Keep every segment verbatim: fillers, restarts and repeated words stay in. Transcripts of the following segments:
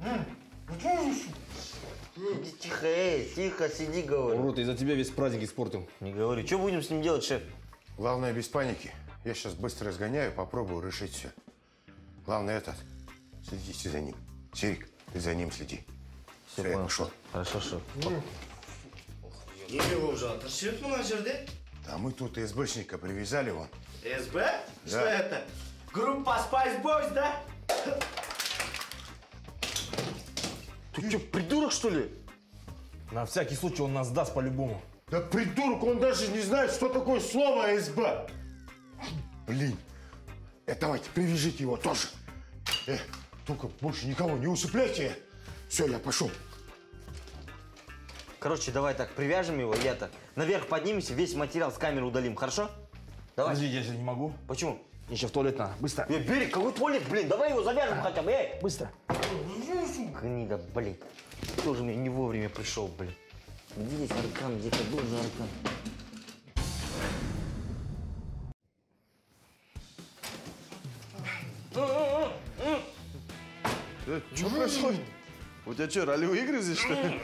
Тихо, эй, тихо, сиди, говорю. Урод, из-за тебя весь праздник испортил. Не говори. Что будем с ним делать, шеф? Главное, без паники. Я сейчас быстро сгоняю, попробую решить все. Главное, этот, следите за ним. Сирик, ты за ним следи. Все, Все, я понял. пошел. Хорошо, шеф. Не болып жатыр, шеф, мына жерде? А мы тут СБшника привязали вон. СБ? Да. Что это? Группа Spice Boys, да? Ты что, придурок, что ли? На всякий случай он нас даст по-любому. Да придурок, он даже не знает, что такое слово СБ. Блин. Э, давайте, привяжите его тоже. Э, только больше никого не усыпляйте. Все, я пошел. Короче, давай так, привяжем его, я-то. Наверх поднимемся, весь материал с камеры удалим, хорошо? Давай. Подожди, я сейчас не могу. Почему? Мне сейчас в туалет надо. Быстро. Э, Берег, какой туалет, блин, давай его завяжем хотя бы, эй! Быстро. Гнида, блин. Тоже мне не вовремя пришел, блин. Где здесь Аркан, где-то был же Аркан. Э, что происходит? У тебя что, ролевые игры здесь, что ли?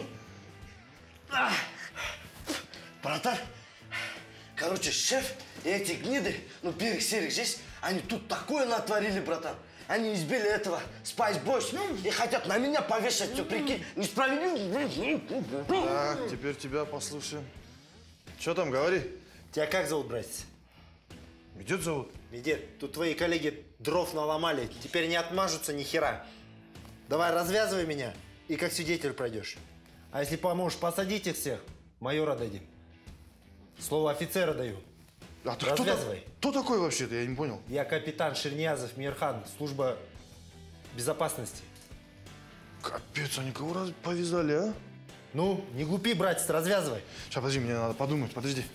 Братан, короче, шеф и эти гниды, ну, Берег, Серик здесь, они тут такое натворили, братан. Они избили этого Spice Boys и хотят на меня повешать, все, прикинь, несправедливо. Так, теперь тебя послушаем. Что там, говори? Тебя как зовут, братец? Медет зовут? Медет, тут твои коллеги дров наломали, теперь не отмажутся ни хера. Давай, развязывай меня, и как свидетель пройдешь. А если поможешь посадить их всех, майора дадим. Слово офицера даю. А ты Развязывай. Кто, кто такой вообще-то? Я не понял. Я капитан Ширниязов Мирхан, служба безопасности. Капец, они кого раз повязали, а? Ну, не глупи, братец, развязывай. Сейчас, подожди, мне надо подумать, подожди.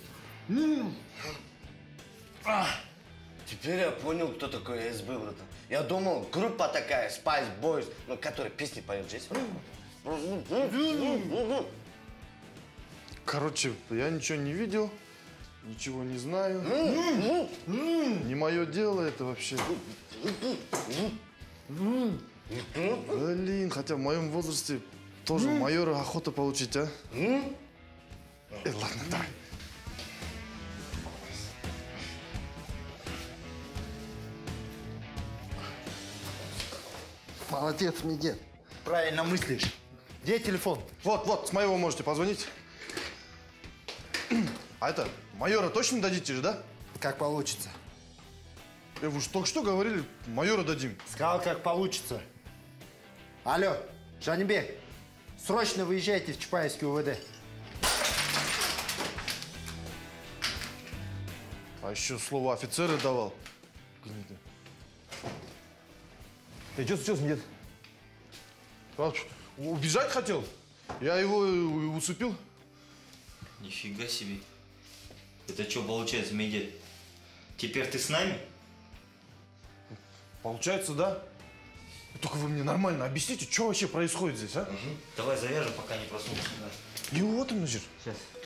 Теперь я понял, кто такой СБ, братан. Я думал, группа такая, Spice Boys, ну, которая песни поет здесь. Короче, я ничего не видел, ничего не знаю. Не мое дело это вообще. Блин, хотя в моем возрасте тоже майора охота получить, а? Э, ладно, давай. Молодец, Медет. Правильно мыслишь. Где телефон? Вот, вот, с моего можете позвонить. А это, майора точно дадите же, да? Как получится. Э, вы же только что говорили, майора дадим. Сказал, как получится. Алло, Жанибек, срочно выезжайте в Чапаевский УВД. А еще слово офицера давал. Гнида. Ты что случилось, Медет? А, убежать хотел? Я его усыпил. Нифига себе. Это что получается, Медет? Теперь ты с нами? Получается, да? Только вы мне нормально объясните, что вообще происходит здесь, а? Угу. Давай завяжем, пока не проснулся. И вот он, значит. Сейчас.